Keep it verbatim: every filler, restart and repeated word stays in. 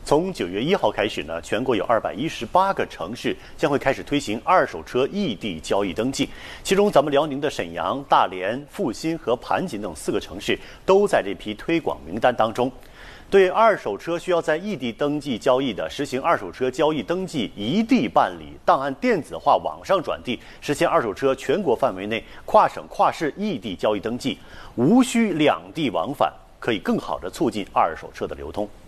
从九月一号开始呢，全国有二百一十八个城市将会开始推行二手车异地交易登记，其中咱们辽宁的沈阳、大连、阜新和盘锦等四个城市都在这批推广名单当中。对二手车需要在异地登记交易的，实行二手车交易登记一地办理，档案电子化，网上转递，实现二手车全国范围内跨省跨市异地交易登记，无需两地往返，可以更好地促进二手车的流通。